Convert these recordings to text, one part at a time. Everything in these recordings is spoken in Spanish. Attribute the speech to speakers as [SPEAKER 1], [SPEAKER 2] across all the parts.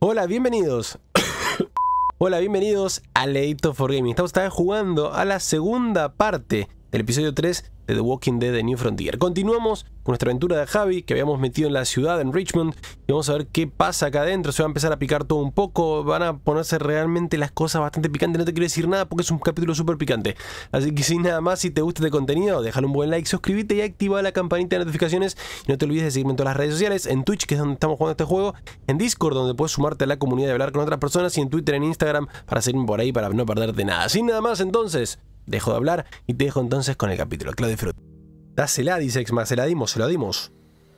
[SPEAKER 1] Hola, bienvenidos. Hola, bienvenidos a Late for Gaming. Estamos esta vez jugando a la segunda parte del episodio 3 de The Walking Dead: The New Frontier. Continuamos con nuestra aventura de Javi, que habíamos metido en la ciudad, en Richmond, y vamos a ver qué pasa acá adentro. Se va a empezar a picar todo un poco, van a ponerse realmente las cosas bastante picantes. No te quiero decir nada porque es un capítulo súper picante. Así que sin nada más, si te gusta este contenido, déjale un buen like, suscríbete y activa la campanita de notificaciones. Y no te olvides de seguirme en todas las redes sociales, en Twitch, que es donde estamos jugando este juego, en Discord, donde puedes sumarte a la comunidad y hablar con otras personas, y en Twitter, en Instagram, para seguirme por ahí, para no perderte nada. Sin nada más, entonces, dejo de hablar y te dejo entonces con el capítulo. Que lo disfrutes. Dásela, dice Exma, se la dimos, se la dimos.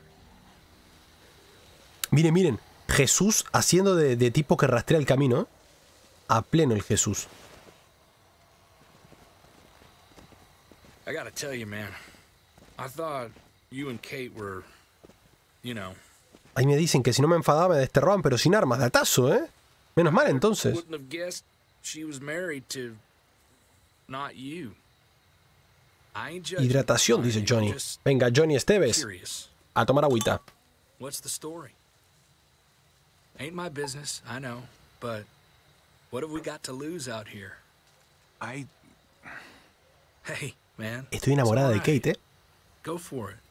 [SPEAKER 1] Miren, miren, Jesús haciendo de tipo que rastrea el camino. A pleno el Jesús.
[SPEAKER 2] I gotta tell you, man. I thought you and Kate were, you know.
[SPEAKER 1] Ahí me dicen que si no me enfadaba me desterraban, pero sin armas. Datazo, ¿eh? Menos mal, entonces.
[SPEAKER 2] Wouldn't have guessed she was married to not you. I ain't judging.
[SPEAKER 1] Hidratación, dice Johnny. Venga, Johnny Esteves.
[SPEAKER 2] Curious.
[SPEAKER 1] A tomar agüita.
[SPEAKER 2] What's the story? Ain't my business, I know, but what have we got to lose out here? Hey, man.
[SPEAKER 1] Estoy enamorada de Kate, ¿eh?
[SPEAKER 2] Go for it.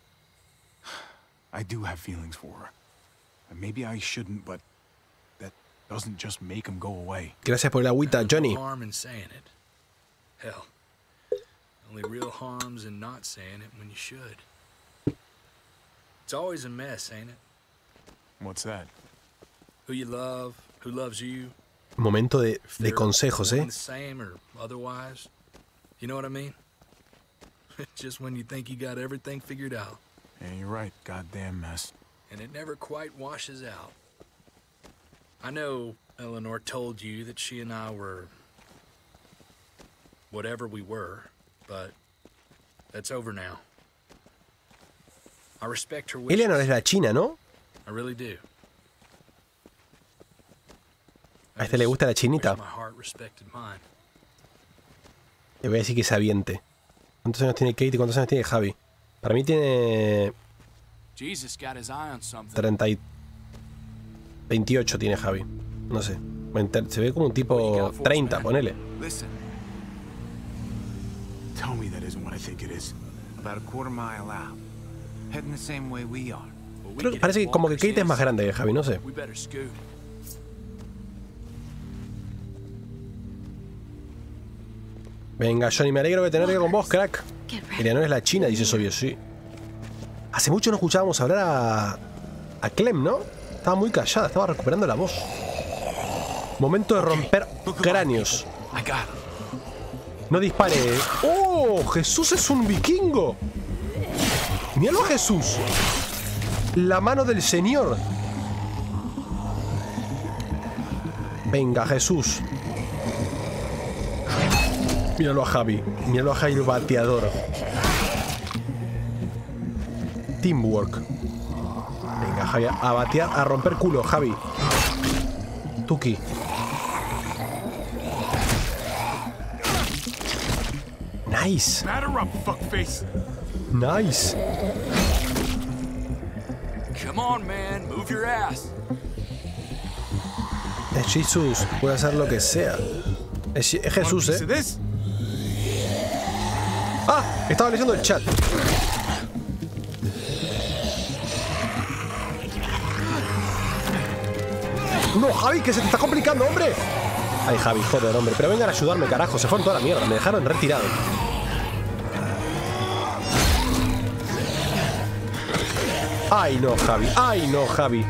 [SPEAKER 3] I do have feelings for her. And maybe I shouldn't, but that doesn't just make them go away.
[SPEAKER 1] Gracias por el agüita, Johnny.
[SPEAKER 2] No harm in saying it. Hell, only real harm's in not saying it when you should. It's always a mess, ain't it?
[SPEAKER 3] What's that?
[SPEAKER 2] Who you love, who loves you.
[SPEAKER 1] Momento de
[SPEAKER 2] They're
[SPEAKER 1] consejos,
[SPEAKER 2] one
[SPEAKER 1] ¿eh?
[SPEAKER 2] and the same or otherwise. You know what I mean? Just when you think you got everything figured out.
[SPEAKER 3] Yeah, you're right. Goddamn mess.
[SPEAKER 2] And it never quite washes out. I know Eleanor told you that she and I were whatever we were, but that's over now. I respect her wishes.
[SPEAKER 1] Eleanor es la china, ¿no?
[SPEAKER 2] I really do.
[SPEAKER 1] A este le gusta la chinita.
[SPEAKER 2] My heart respected mine.
[SPEAKER 1] Le voy a decir que se aviente. ¿Cuántos años tiene Kate y cuántos años tiene Javi? Para mí tiene...
[SPEAKER 2] Jesus got his eye on something.
[SPEAKER 1] 28 tiene Javi. No sé. Se ve como un tipo 30, ponele.
[SPEAKER 3] Listen. Tell me that isn't what I think it is.
[SPEAKER 4] About a quarter mile out. Heading the same way we are.
[SPEAKER 1] Creo que parece que como que Kate es más grande que Javi, no sé.
[SPEAKER 2] We better scoot.
[SPEAKER 1] Venga, Johnny, me alegro de tenerte con vos, crack. Eleanor es la china, dice Sobio, sí. Hace mucho no escuchábamos hablar a Clem, ¿no? Estaba muy callada, estaba recuperando la voz. Momento de romper cráneos. No dispare. ¡Oh! ¡Jesús es un vikingo! ¡Míralo a Jesús! La mano del Señor. Venga, Jesús. Míralo a Javi. Míralo a Javi, el bateador. Teamwork. Venga, Javi, a batear, a romper culo, Javi. Tuki. Nice. Nice.
[SPEAKER 2] Come on, man, move your ass.
[SPEAKER 1] Es Jesús, puede hacer lo que sea. Es Jesús, ¿eh? Ah, estaba leyendo el chat. No, Javi, que se te está complicando, hombre. Ay, Javi, joder, hombre. Pero vengan a ayudarme, carajo. Se fueron toda la mierda. Me dejaron retirado. Ay, no, Javi. Ay, no, Javi.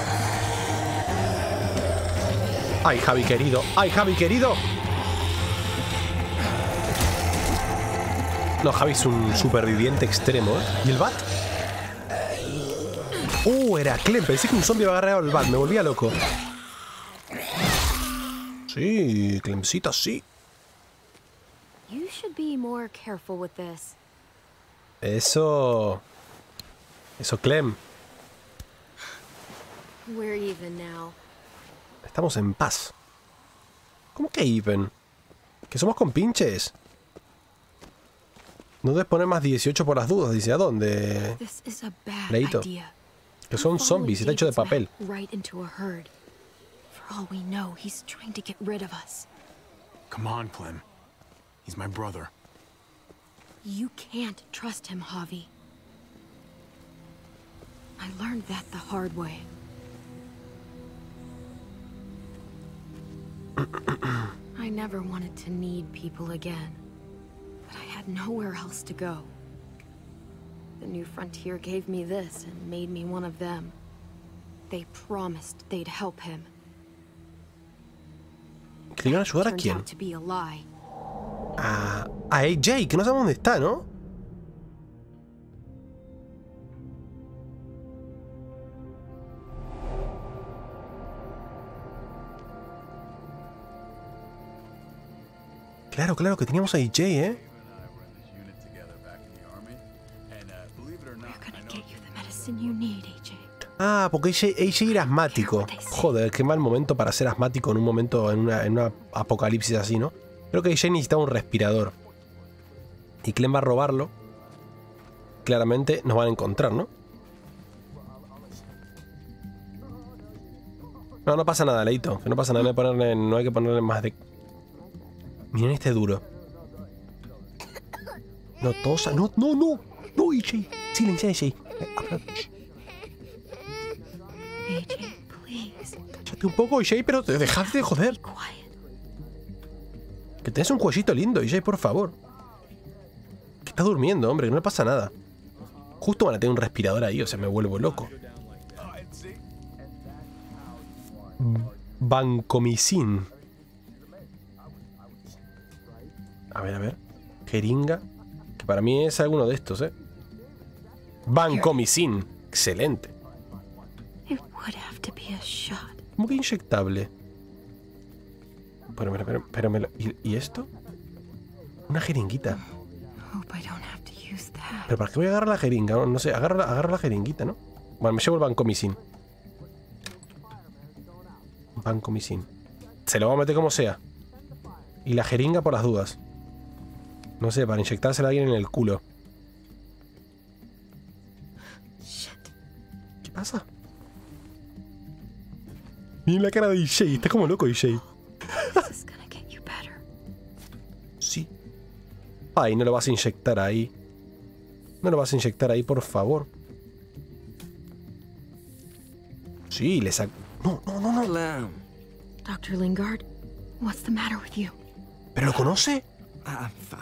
[SPEAKER 1] Ay, Javi, querido. Ay, Javi, querido. No, Javi es un superviviente extremo, ¿eh? ¿Y el bat? Era Clem. Pensé que un zombie había agarrado el bat. Me volvía loco. Sí, Clemcita, sí. Eso, Clem. Estamos en paz. ¿Cómo que even? ¿Que somos compinches? No debes poner más 18 por las dudas. Dice, ¿a dónde? Leito. Que son zombies, está hecho de papel.
[SPEAKER 5] all we know, he's trying to get rid of us.
[SPEAKER 3] Come on, Clem. He's my brother.
[SPEAKER 5] You can't trust him, Javi. I learned that the hard way. I never wanted to need people again, but I had nowhere else to go. The New Frontier gave me this and made me one of them. They promised they'd help him.
[SPEAKER 1] ¿Que le iban a ayudar a
[SPEAKER 5] Turned
[SPEAKER 1] quién?
[SPEAKER 5] out to be a lie.
[SPEAKER 1] A AJ, que no sabemos dónde está, ¿no? Claro, claro, que teníamos a AJ, ¿eh?
[SPEAKER 5] We're gonna get you the medicine you need, AJ.
[SPEAKER 1] Ah, porque AJ era asmático. Joder, qué mal momento para ser asmático en un momento, en una apocalipsis así, ¿no? Creo que AJ necesitaba un respirador. Y Clem va a robarlo. Claramente nos van a encontrar, ¿no? No, no pasa nada, Leito. Que no pasa nada, no hay que ponerle más de... Miren este duro. No, tosa. No, no, no. No, AJ. Silencia, AJ.
[SPEAKER 5] AJ, please.
[SPEAKER 1] Cállate un poco, AJ, pero dejad de joder.
[SPEAKER 5] Be quiet.
[SPEAKER 1] Que tenés un cuellito lindo, AJ, por favor. Que estás durmiendo, hombre, que no le pasa nada. Justo van a tener un respirador ahí, o sea, me vuelvo loco. Vancomicin. A ver. Jeringa. Que para mí es alguno de estos, ¿eh? Vancomicin. Excelente.
[SPEAKER 5] It would have to be a shot.
[SPEAKER 1] ¿Cómo que inyectable? Pero me lo... ¿Y esto? Una jeringuita.
[SPEAKER 5] Hope I don't have to use that.
[SPEAKER 1] ¿Pero para qué voy a agarrar la jeringa? No sé, agarro la jeringuita, ¿no? Bueno, me llevo el vancomicin. Vancomicin. Se lo voy a meter como sea. Y la jeringa por las dudas. No sé, para inyectársela a alguien en el culo.
[SPEAKER 5] Shit.
[SPEAKER 1] ¿Qué pasa? Miren la cara de EJ, está como loco EJ.
[SPEAKER 5] This is gonna get you better.
[SPEAKER 1] Sí. Ay, no lo vas a inyectar ahí. No lo vas a inyectar ahí, por favor. Sí, le saco... No.
[SPEAKER 4] Clem,
[SPEAKER 5] Dr. Lingard, what's the matter with you?
[SPEAKER 1] ¿Pero lo conoce?
[SPEAKER 6] I'm fine.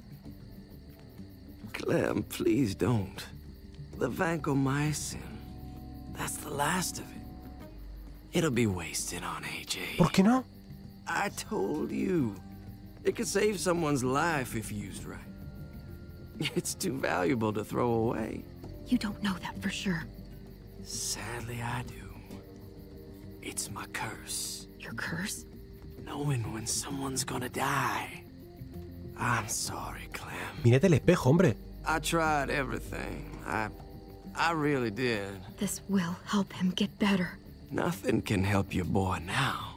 [SPEAKER 6] Clem, please don't. The vancomycin. That's the last of it. It'll be wasted on AJ.
[SPEAKER 1] ¿Por qué no?
[SPEAKER 6] I told you. It could save someone's life if used right. It's too valuable to throw away.
[SPEAKER 5] You don't know that for sure.
[SPEAKER 6] Sadly, I do. It's my curse.
[SPEAKER 5] Your curse?
[SPEAKER 6] Knowing when someone's gonna die. I'm sorry, Clem.
[SPEAKER 1] Mírate el espejo, hombre.
[SPEAKER 6] I tried everything. I really did.
[SPEAKER 5] This will help him get better.
[SPEAKER 6] Nothing can help your boy now.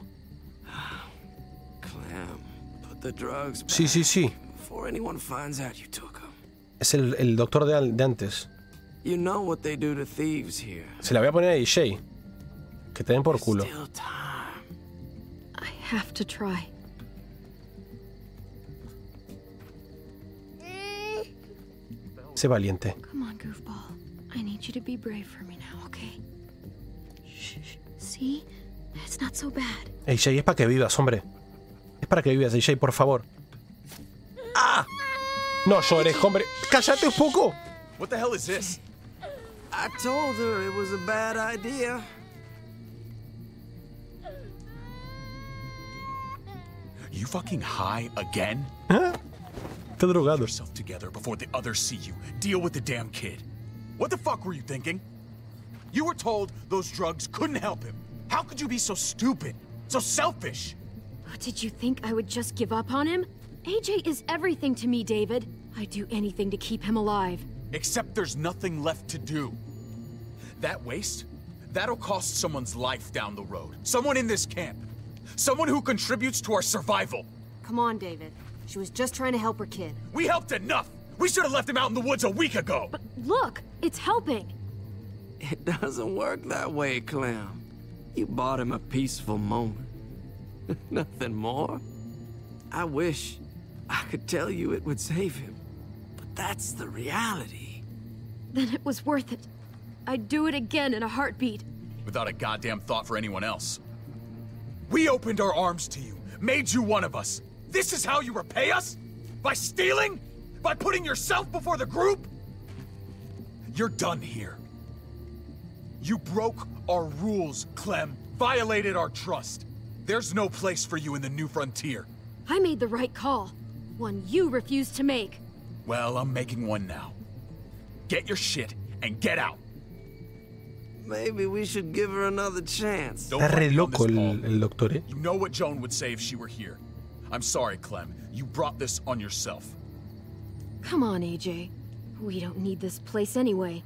[SPEAKER 6] Clem, put the drugs back
[SPEAKER 1] Sí.
[SPEAKER 6] before anyone finds out you took them.
[SPEAKER 1] Es el doctor de antes.
[SPEAKER 6] You know what they do to thieves here.
[SPEAKER 1] Se la voy a poner a EJ. Que te den por
[SPEAKER 6] There's
[SPEAKER 1] culo.
[SPEAKER 6] still time.
[SPEAKER 5] I have to try.
[SPEAKER 1] Sé valiente.
[SPEAKER 5] Come on, goofball. I need you to be brave for me now, okay? Shh. See? It's not so bad.
[SPEAKER 1] AJ, es para que vivas, hombre. Es para que vivas, AJ, por favor. ¡Ah! No llores, hombre. ¡Cállate un poco!
[SPEAKER 3] What the hell is this?
[SPEAKER 6] I told her it was a bad idea.
[SPEAKER 3] You fucking high again?
[SPEAKER 1] Está drogado.
[SPEAKER 3] Yourself together before the others see you. Deal with the damn kid. What the fuck were you thinking? You were told those drugs couldn't help him. How could you be so stupid? So selfish?
[SPEAKER 5] What, did you think I would just give up on him? AJ is everything to me, David. I'd do anything to keep him alive.
[SPEAKER 3] Except there's nothing left to do. That waste? That'll cost someone's life down the road. Someone in this camp. Someone who contributes to our survival.
[SPEAKER 7] Come on, David. She was just trying to help her kid.
[SPEAKER 3] We helped enough! We should have left him out in the woods a week ago!
[SPEAKER 5] But look, it's helping.
[SPEAKER 6] It doesn't work that way, Clem. You bought him a peaceful moment. Nothing more. I wish I could tell you it would save him, but that's the reality.
[SPEAKER 5] Then it was worth it. I'd do it again in a heartbeat.
[SPEAKER 3] Without a goddamn thought for anyone else. We opened our arms to you, made you one of us. This is how you repay us? By stealing? By putting yourself before the group? You're done here. You broke our rules, Clem. Violated our trust. There's no place for you in the New Frontier.
[SPEAKER 5] I made the right call. One you refused to make.
[SPEAKER 3] Well, I'm making one now. Get your shit and get out.
[SPEAKER 6] Maybe we should give her another chance.
[SPEAKER 3] Don't
[SPEAKER 1] Está re
[SPEAKER 3] fight me on
[SPEAKER 1] loco
[SPEAKER 3] this, Paul.
[SPEAKER 1] el doctor, ¿eh?
[SPEAKER 3] You know what Joan would say if she were here. I'm sorry, Clem. You brought this on yourself.
[SPEAKER 5] Come on, AJ. We don't need this place anyway.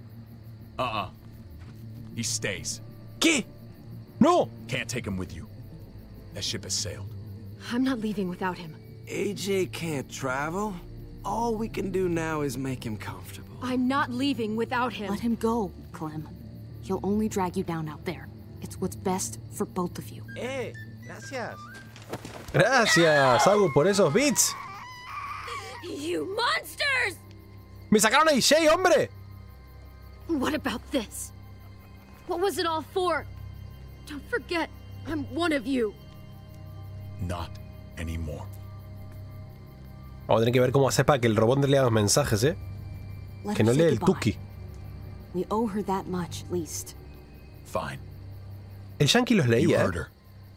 [SPEAKER 3] He stays.
[SPEAKER 1] ¿Qué? ¡No!
[SPEAKER 3] Can't take him with you. That ship has sailed.
[SPEAKER 5] I'm not leaving without him.
[SPEAKER 6] AJ can't travel. All we can do now is make him comfortable.
[SPEAKER 5] I'm not leaving without him.
[SPEAKER 7] Let him go, Clem. He'll only drag you down out there. It's what's best for both of you.
[SPEAKER 1] Gracias. Gracias, Agu, por esos bits.
[SPEAKER 5] You monsters!
[SPEAKER 1] ¡Me sacaron a AJ, hombre!
[SPEAKER 5] What about this? What was it all for? Don't forget, I'm one of you.
[SPEAKER 3] Not anymore.
[SPEAKER 1] Vamos a tener que ver cómo hacer para que el robot lea los mensajes, ¿eh?
[SPEAKER 7] Let
[SPEAKER 1] Que
[SPEAKER 7] her
[SPEAKER 1] no
[SPEAKER 7] say
[SPEAKER 1] lee el
[SPEAKER 7] goodbye.
[SPEAKER 1] Tuki.
[SPEAKER 7] We owe her that much, at least.
[SPEAKER 3] Fine.
[SPEAKER 1] El Yankee los
[SPEAKER 3] You
[SPEAKER 1] leía,
[SPEAKER 3] heard
[SPEAKER 1] ¿eh?
[SPEAKER 3] her.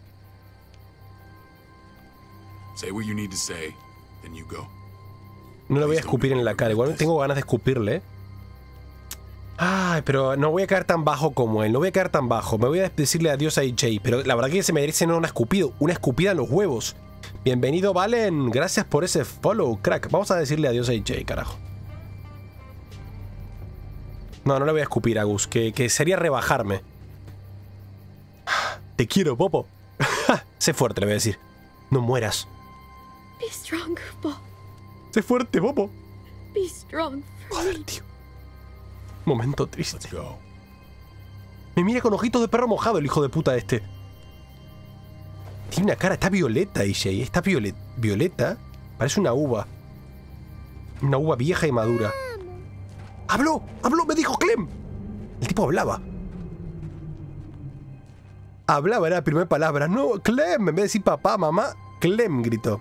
[SPEAKER 3] Say what you need to say, then you go.
[SPEAKER 1] No le voy a escupir en la cara. Igual tengo ganas de escupirle. Ay, pero no voy a caer tan bajo como él. No voy a caer tan bajo. Me voy a decirle adiós a AJ. Pero la verdad que se merece no una escupida en los huevos. Bienvenido, Valen. Gracias por ese follow, crack. Vamos a decirle adiós a AJ, carajo. No, no le voy a escupir a Gus. Que sería rebajarme. Te quiero, Popo. Sé fuerte, le voy a decir. No mueras.
[SPEAKER 5] Be strong, Bob.
[SPEAKER 1] Sé fuerte, Popo.
[SPEAKER 5] Be strong for
[SPEAKER 1] Joder,
[SPEAKER 5] me.
[SPEAKER 1] tío. Momento triste.
[SPEAKER 3] Let's go.
[SPEAKER 1] Me mira con ojitos de perro mojado el hijo de puta este. Tiene una cara, está violeta, AJ. Está violeta. Parece una uva. Una uva vieja y madura. ¡Habló! ¡Habló! ¡Me dijo Clem! El tipo hablaba. Hablaba, era la primera palabra. No, Clem. En vez de decir papá, mamá, Clem gritó.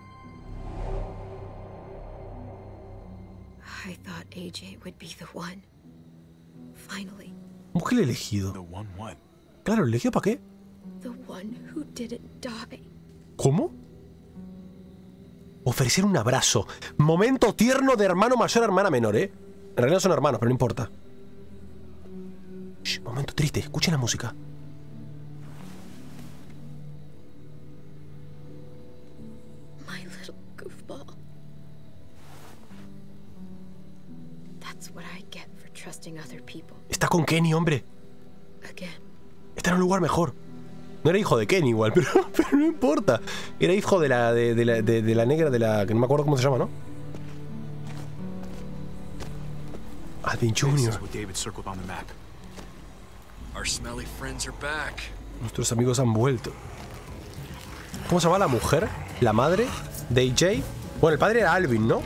[SPEAKER 5] I thought AJ would be the one. Finally,
[SPEAKER 1] Mujer elegido.
[SPEAKER 3] The one what?
[SPEAKER 1] Claro, ¿elegido para qué?
[SPEAKER 5] the one who didn't die.
[SPEAKER 1] ¿Cómo? Ofrecer un abrazo. Momento tierno de hermano mayor a hermana menor, ¿eh? En realidad no son hermanos, pero no importa. Shh, momento triste. Escuchen la música.
[SPEAKER 5] My little goofball. That's what I get for trusting other people.
[SPEAKER 1] Está con Kenny, hombre.
[SPEAKER 5] Again.
[SPEAKER 1] Está en un lugar mejor. No era hijo de Kenny igual, pero no importa. Era hijo de la negra de la... que no me acuerdo cómo se llama, ¿no? Alvin
[SPEAKER 3] This
[SPEAKER 1] Jr.
[SPEAKER 3] is what David circled on the map.
[SPEAKER 2] Our smelly friends are back.
[SPEAKER 1] Nuestros amigos han vuelto. ¿Cómo se llama la mujer? ¿La madre? ¿De AJ? Bueno, el padre era Alvin, ¿no?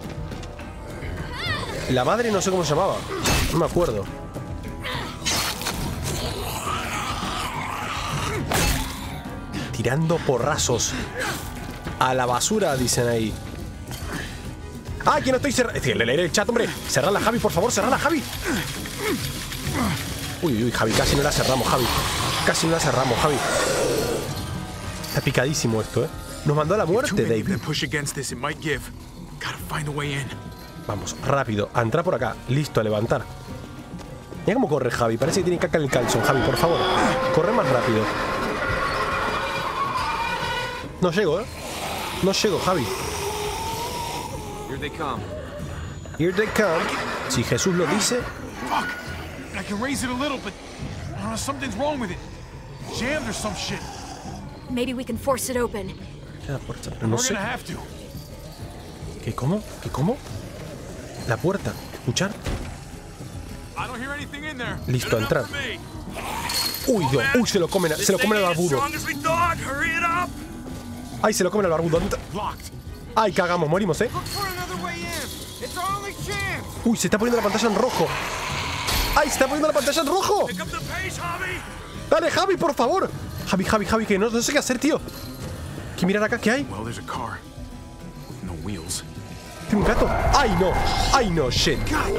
[SPEAKER 1] La madre no sé cómo se llamaba. No me acuerdo. Tirando porrazos a la basura, dicen ahí. ¡Ah, que no estoy cerrando! Leer el chat, hombre. Cerrala, Javi, por favor, cerrala, Javi. Uy, uy, Javi, casi no la cerramos, Javi. Casi no la cerramos, Javi. Está picadísimo esto, ¿eh? Nos mandó a la muerte, David. Vamos, rápido, a entrar por acá. Listo, a levantar. Mira cómo corre Javi. Parece que tiene caca en el calzón, Javi, por favor. Corre más rápido. No llego, ¿eh? No llego, Javi.
[SPEAKER 4] Here they come.
[SPEAKER 1] Here they come. Si Jesús lo dice.
[SPEAKER 3] Fuck! I can raise it a little, but something's wrong with it. Jammed or some shit.
[SPEAKER 5] Maybe we can force it open.
[SPEAKER 1] La puerta, pero no
[SPEAKER 3] We're
[SPEAKER 1] sé.
[SPEAKER 3] gonna have to.
[SPEAKER 1] ¿Qué cómo? ¿Qué cómo? La puerta. ¿Escuchar? Listo, a entrar. Uy, Dios. Uy, se lo comen al barbudo. Ay, se lo comen al barbudo. Ay, cagamos, morimos, Uy, se está poniendo la pantalla en rojo. Ay, se está poniendo la pantalla en rojo. Dale, Javi, por favor. Javi, que no sé qué hacer, tío. ¿Qué mirar acá? ¿Qué hay? ¿Tiene un gato? ¡Ay, no! ¡Shit!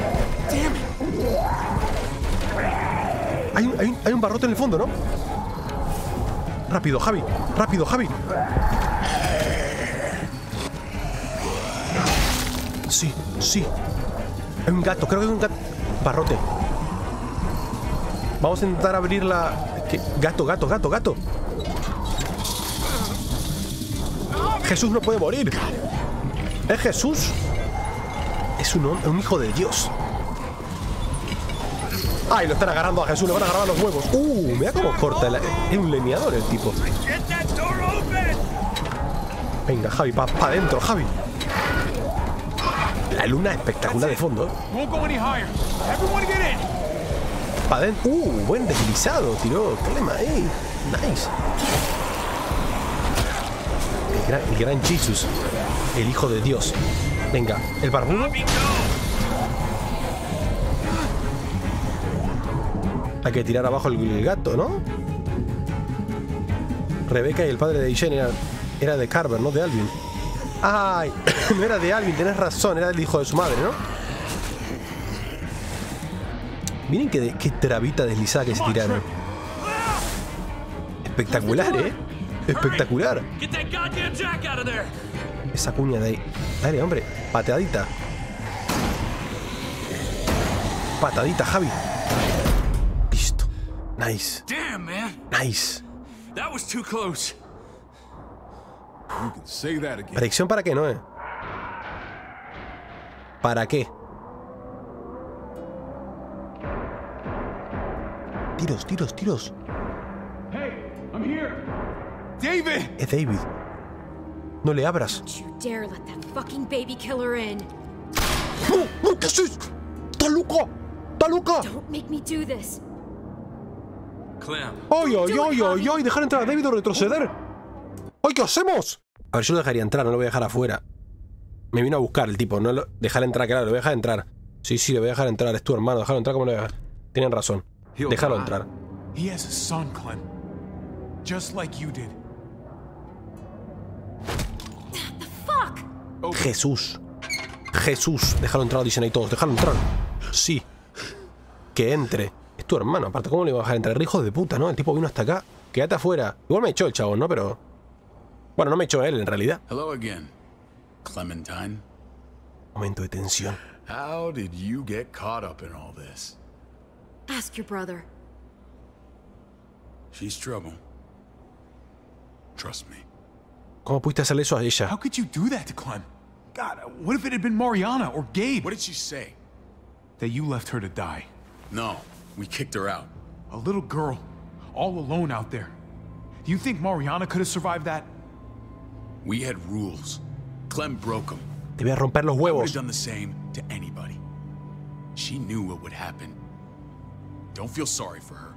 [SPEAKER 1] Hay un barrote en el fondo, ¿no? Rápido, Javi. Sí. Hay un gato, creo que hay un gato. Barrote. Vamos a intentar abrir la... ¿Qué? Gato. Jesús no puede morir. ¿Es Jesús? Es un hijo de Dios. Ay, lo están agarrando a Jesús, le van a agarrar los huevos. Mira cómo corta. Es un leñador el tipo. Venga, Javi, pa' adentro, Javi. La luna espectacular de fondo. Pa' adentro. Buen deslizado, tiró Clem ahí. Nice. El gran Jesus. El hijo de Dios. Venga, el barbudo. Hay que tirar abajo el gato, ¿no? Rebeca y el padre de Jane era de Carver, no de Alvin. ¡Ay! No era de Alvin, tenés razón, era el hijo de su madre, ¿no? Miren qué trabita deslizada que se tiraron. Espectacular, ¿eh? Espectacular. Esa cuña de ahí. Dale, hombre. Patadita. Patadita, Javi. Listo. Nice.
[SPEAKER 3] Damn, man.
[SPEAKER 1] Nice.
[SPEAKER 3] That was too close.
[SPEAKER 8] You can say that again.
[SPEAKER 1] ¿Predicción para qué, no? ¿Para qué? Tiros.
[SPEAKER 8] Hey, I'm here. David!
[SPEAKER 1] Es David. No le abras.
[SPEAKER 5] Don't you dare let that fucking baby killer in.
[SPEAKER 1] ¡No! ¿Qué haces? ¡Está loca!
[SPEAKER 5] Don't make me do this.
[SPEAKER 3] Clem.
[SPEAKER 1] ¡Ay! ¿Dejar entrar a David o retroceder? ¡Ay, qué hacemos! A ver, yo lo dejaría entrar, no lo voy a dejar afuera. Me vino a buscar el tipo, no lo... Dejar entrar, claro, lo voy a dejar entrar. Sí, le voy a dejar entrar, es tu hermano, dejarlo entrar como lo voy a dejar. Tienen razón. Déjalo entrar.
[SPEAKER 4] He has a son, Clem. Just like you did.
[SPEAKER 5] Fuck!
[SPEAKER 1] Jesús. Déjalo entrar, dicen ahí todos. Déjalo entrar. Sí. Que entre. Es tu hermano, aparte, ¿cómo le iba a dejar entrar? Hijo de puta, ¿no? El tipo vino hasta acá. Quédate afuera. Igual me echó el chabón, ¿no? Pero... Bueno, no me echó él, en realidad.
[SPEAKER 3] Hello again, Clementine.
[SPEAKER 1] Momento de tensión.
[SPEAKER 3] How did you get caught up in all this?
[SPEAKER 5] Ask your brother.
[SPEAKER 3] She's trouble. Trust me.
[SPEAKER 1] ¿Cómo pudiste hacerle eso a
[SPEAKER 4] How
[SPEAKER 1] ella?
[SPEAKER 4] could you do that to Clem? God, what if it had been Mariana or Gabe?
[SPEAKER 3] What did she say?
[SPEAKER 4] That you left her to die.
[SPEAKER 3] No, we kicked her out.
[SPEAKER 4] A little girl, all alone out there. Do you think Mariana could have survived that?
[SPEAKER 3] We had rules. Clem broke them.
[SPEAKER 1] Te voy a romper los
[SPEAKER 3] I would have
[SPEAKER 1] huevos.
[SPEAKER 3] done the same to anybody. She knew what would happen. Don't feel sorry for her.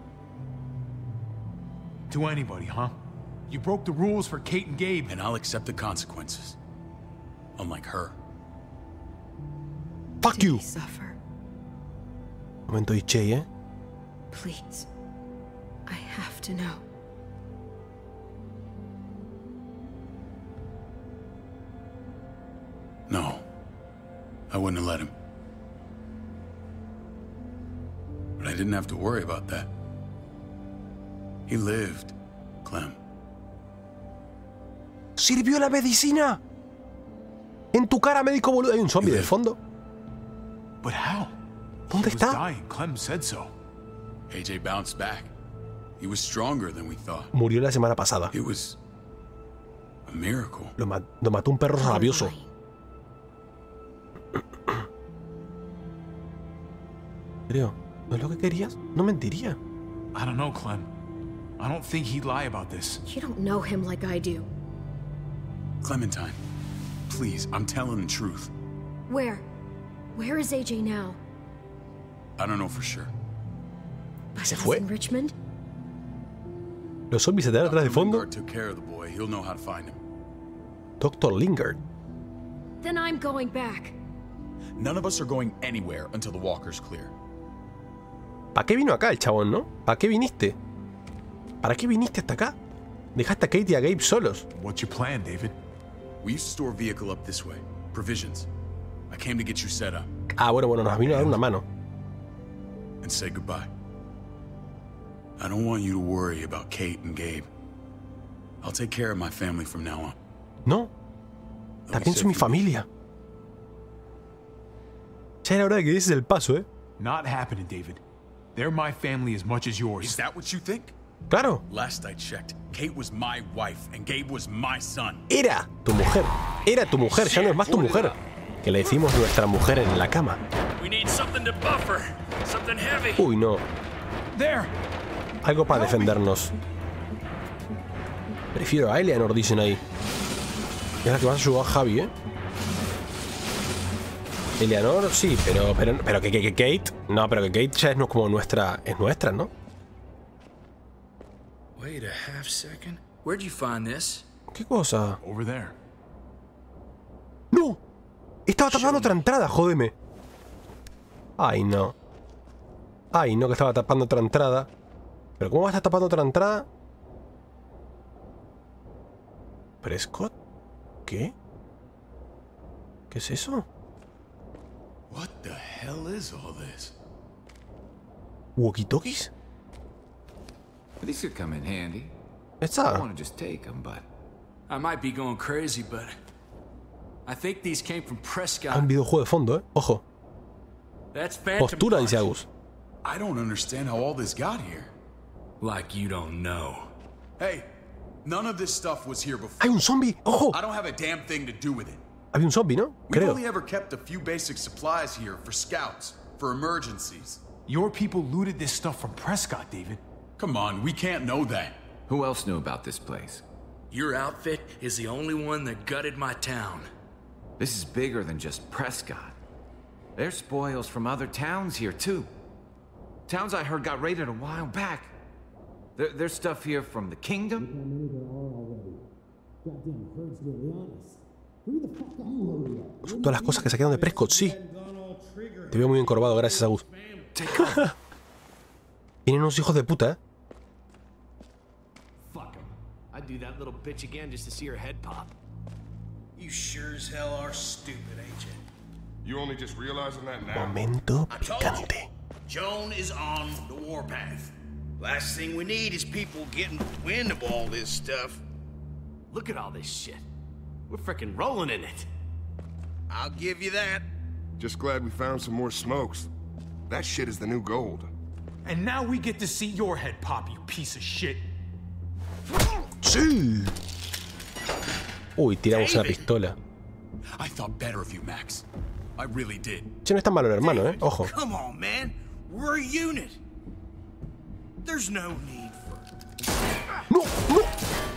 [SPEAKER 4] To anybody, huh? You broke the rules for Kate and Gabe.
[SPEAKER 3] And I'll accept the consequences. Unlike her.
[SPEAKER 1] Fuck
[SPEAKER 5] Did
[SPEAKER 1] you.
[SPEAKER 5] he suffer?
[SPEAKER 1] Momento de Che, ¿eh?
[SPEAKER 5] Please. I have to know.
[SPEAKER 3] No. I wouldn't have let him. But I didn't have to worry about that. He lived, Clem.
[SPEAKER 1] ¡Sirvió la medicina! En tu cara, médico boludo. ¿Hay un zombie de fondo?
[SPEAKER 4] But how?
[SPEAKER 1] ¿Dónde
[SPEAKER 4] He was
[SPEAKER 1] está?
[SPEAKER 4] dying. Clem said so.
[SPEAKER 3] AJ bounced back. He was stronger than we thought.
[SPEAKER 1] Murió la semana pasada.
[SPEAKER 3] It was a miracle.
[SPEAKER 1] Lo mató un perro rabioso.
[SPEAKER 5] Lying.
[SPEAKER 1] Creo. ¿No es lo que querías? No mentiría.
[SPEAKER 4] I don't know, Clem. I don't think he'd lie about this.
[SPEAKER 5] You don't know him like I do.
[SPEAKER 3] Clementine, please, I'm telling the truth.
[SPEAKER 5] Where? Where is AJ now?
[SPEAKER 3] I don't know for sure.
[SPEAKER 1] ¿Se fue?
[SPEAKER 5] In Richmond?
[SPEAKER 1] ¿Los zombies se te dan atrás de fondo?
[SPEAKER 3] Lingard took care of the boy. He'll know how to find him.
[SPEAKER 1] Dr. Lingard.
[SPEAKER 5] Then I'm going back.
[SPEAKER 3] None of us are going anywhere until the walker's clear.
[SPEAKER 1] ¿Para qué vino acá el chabón, no? ¿Para qué viniste? ¿Para qué viniste hasta acá? Dejaste a Kate y a Gabe solos.
[SPEAKER 4] What's your plan, David?
[SPEAKER 3] We used to store a vehicle up this way. Provisions. I came to get you set up.
[SPEAKER 1] Ah, bueno, nos vino a dar una mano.
[SPEAKER 3] And say goodbye. I don't want you to worry about Kate and Gabe. I'll take care of my family from now on.
[SPEAKER 1] No. También soy mi familia. Ya era hora de que dieses el paso, ¿eh?
[SPEAKER 4] Not happening, David. They're my family as much as yours.
[SPEAKER 3] Is that what you think?
[SPEAKER 1] Claro.
[SPEAKER 3] Last I checked, Kate was my wife and Gabe was my son.
[SPEAKER 1] Era tu mujer. Era tu mujer, ya no es más tu mujer. Que le decimos nuestra mujer en la cama. Uy, no.
[SPEAKER 4] There.
[SPEAKER 1] Algo para defendernos. Prefiero a Eleanor, dicen ahí. Es la que vas a ayudar a Javi, ¿eh? Eleanor, sí, pero que Kate... No, pero que Kate ya es como nuestra... Es nuestra, ¿no?
[SPEAKER 2] Wait a half second. Where'd you find this?
[SPEAKER 1] ¿Qué cosa?
[SPEAKER 4] Over there.
[SPEAKER 1] ¡No! Estaba tapando otra entrada, jódeme. Ay, no. Ay, no, que estaba tapando otra entrada. ¿Pero cómo va a estar tapando otra entrada? ¿Prescott? ¿Qué? ¿Qué es eso?
[SPEAKER 3] What the hell is all this?
[SPEAKER 1] ¿Walkie-talkies?
[SPEAKER 6] These could come in handy. I
[SPEAKER 1] Esta.
[SPEAKER 6] want to just take them, but
[SPEAKER 2] I might be going crazy, but I think these came from
[SPEAKER 1] Hay
[SPEAKER 2] Prescott.
[SPEAKER 1] un videojuego de fondo, ¿eh? Ojo.
[SPEAKER 2] That's Phantom
[SPEAKER 1] Postura, dice
[SPEAKER 2] parts.
[SPEAKER 1] Agus.
[SPEAKER 3] I don't understand how all this got here.
[SPEAKER 2] Like you don't know.
[SPEAKER 3] Hey, none of this stuff was here before.
[SPEAKER 1] ¡Hay un zombie! ¡Ojo!
[SPEAKER 3] I don't have a damn thing to do with it.
[SPEAKER 1] Había un zombie, ¿no?
[SPEAKER 3] We've
[SPEAKER 1] Creo.
[SPEAKER 3] only ever kept a few basic supplies here for scouts, for emergencies.
[SPEAKER 4] Your people looted this stuff from Prescott, David.
[SPEAKER 3] Come on, we can't know that.
[SPEAKER 6] who else knew about this place?
[SPEAKER 2] Your outfit is the only one that gutted my town.
[SPEAKER 6] This is bigger than just Prescott. There's spoils from other towns here, too. Towns I heard got raided a while back. There's stuff here from the kingdom.
[SPEAKER 1] Son todas las cosas que saquearon de Prescott, sí. Te veo muy encorvado, gracias, Agus. Tienen unos hijos de puta, ¿eh?
[SPEAKER 9] Fuck him. I'd do that little bitch again just to see her head pop.
[SPEAKER 10] You sure as hell are stupid, ain't you?
[SPEAKER 8] You only just realizing that now?
[SPEAKER 1] Momento
[SPEAKER 10] I told you.
[SPEAKER 1] picante.
[SPEAKER 10] Joan is on the warpath. Last thing we need is people getting wind of all this stuff.
[SPEAKER 9] Look at all this shit. We're frickin' rolling in it.
[SPEAKER 10] I'll give you that.
[SPEAKER 8] Just glad we found some more smokes. That shit is the new gold.
[SPEAKER 4] And now we get to see your head pop, you piece of shit.
[SPEAKER 1] ¡Sí! Uy, tiramos una
[SPEAKER 10] David.
[SPEAKER 1] pistola.
[SPEAKER 3] I thought better of you, Max. I really did.
[SPEAKER 1] Che, no es tan malo el hermano, ¿eh? Ojo.
[SPEAKER 10] Come on, man. We're a unit. There's no need for...
[SPEAKER 1] ¡No! ¡No!